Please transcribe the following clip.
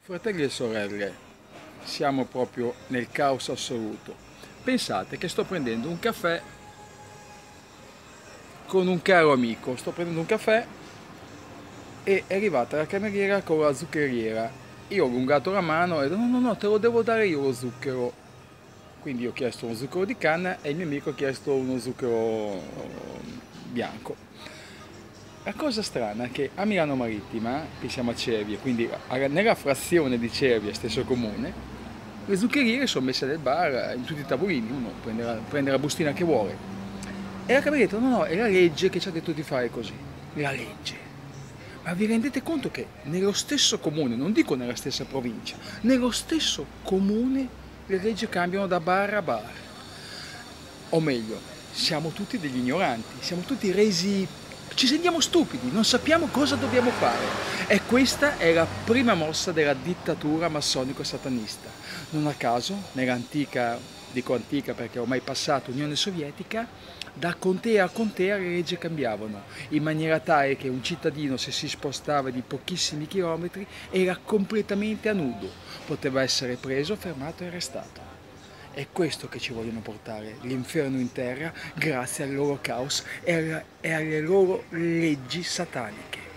Fratelli e sorelle, siamo proprio nel caos assoluto. Pensate che sto prendendo un caffè con un caro amico, sto prendendo un caffè e è arrivata la cameriera con la zuccheriera. Io ho allungato la mano e ho detto no, te lo devo dare io lo zucchero. Quindi ho chiesto uno zucchero di canna e il mio amico ha chiesto uno zucchero bianco. La cosa strana è che a Milano Marittima, che siamo a Cervia, quindi nella frazione di Cervia, stesso comune, le zuccheriere sono messe nel bar, in tutti i tavolini, uno prende la bustina che vuole. E la cameriera ha detto no, è la legge che ci ha detto di fare così. La legge. Ma vi rendete conto che nello stesso comune, non dico nella stessa provincia, nello stesso comune le leggi cambiano da bar a bar? O meglio, siamo tutti degli ignoranti, siamo tutti resi, ci sentiamo stupidi, non sappiamo cosa dobbiamo fare. E questa è la prima mossa della dittatura massonico-satanista. Non a caso, nell'antica, dico antica perché ormai passata Unione Sovietica, da contea a contea le leggi cambiavano, in maniera tale che un cittadino, se si spostava di pochissimi chilometri, era completamente a nudo, poteva essere preso, fermato e arrestato. È questo che ci vogliono portare, l'inferno in terra, grazie al loro caos e alle loro leggi sataniche.